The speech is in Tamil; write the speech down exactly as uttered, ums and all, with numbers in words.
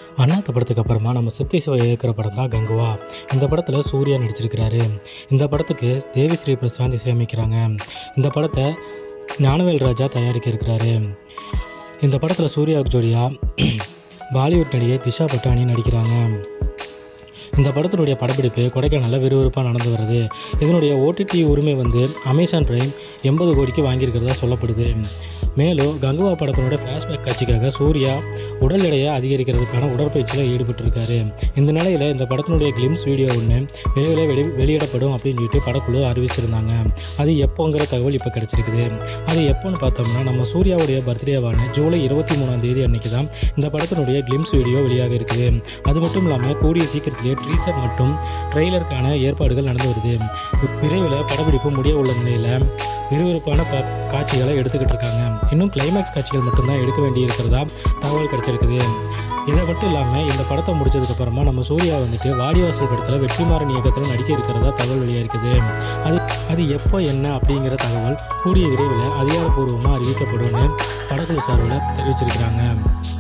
அண்ணாத்த படத்துக்கு அப்புறமா நம்ம சித்தி சிவா இயக்கிற படம் தான் கங்குவா. இந்த படத்தில் சூர்யா நடிச்சிருக்கிறாரு. இந்த படத்துக்கு தேவி ஸ்ரீ பிரசாந்த் இசையமைக்கிறாங்க. இந்த படத்தை ஞானவேல் ராஜா தயாரிக்க இருக்கிறாரு. இந்த படத்தில் சூர்யாவுக்கு ஜோடியா பாலிவுட் நடிகை திஷா பட்டானி நடிக்கிறாங்க. இந்த படத்தினுடைய படப்பிடிப்பு கொடைக்கானலில் விறுவிறுப்பாக நடந்து வருது. இதனுடைய ஓடிடி உரிமை வந்து அமேசான் பிரைம் எண்பது கோடிக்கு வாங்கியிருக்கிறதா சொல்லப்படுது. மேலும் கங்குவா படத்தினுடைய ஃப்ளாஷ்பேக் காட்சிக்காக சூர்யா உடல் எடையை அதிகரிக்கிறதுக்கான உடற்பயிற்சியில் ஈடுபட்டிருக்காரு. இந்த நிலையில் இந்த படத்தினுடைய கிளிம்ஸ் வீடியோ ஒன்று விரைவில் வெளி வெளியிடப்படும் அப்படின்னு சொல்லிட்டு படக்குழு அறிவிச்சிருந்தாங்க. அது எப்போங்கிற தகவல் இப்போ கிடச்சிருக்குது. அது எப்போன்னு பார்த்தோம்னா நம்ம சூர்யாவுடைய பர்த்டேவான ஜூலை இருபத்தி மூணாம் தேதி அன்றைக்கி தான் இந்த படத்தினுடைய கிளிம்ஸ் வீடியோ வெளியாக இருக்குது. அது மட்டும் இல்லாமல் கூடிய சீக்கிரத்திலே ட்ரீசர் மற்றும் ட்ரெய்லருக்கான ஏற்பாடுகள் நடந்து வருது. விரைவில் படப்பிடிப்பு முடிய உள்ள நிலையில் விறுவிறுப்பான ப காட்சிகளை எடுத்துக்கிட்டு இருக்காங்க. இன்னும் கிளைமேக்ஸ் காட்சிகள் மட்டும்தான் எடுக்க வேண்டி இருக்கிறதா தகவல் கிடச்சிருக்குது. இதை மட்டும் இல்லாமல் இந்த படத்தை முடிச்சதுக்கப்புறமா நம்ம சூர்யா வந்துட்டு வாடிவாசல் படத்தில் வெற்றிமாறன் இயக்கத்தில் நடிக்க இருக்கிறதா தகவல் வெளியாக இருக்குது. அது அது எப்போ என்ன அப்படிங்கிற தகவல் கூடிய விரைவில் அதிகாரப்பூர்வமாக அறிவிக்கப்படும்னு படக்குழு சார்பில் தெரிவிச்சிருக்கிறாங்க.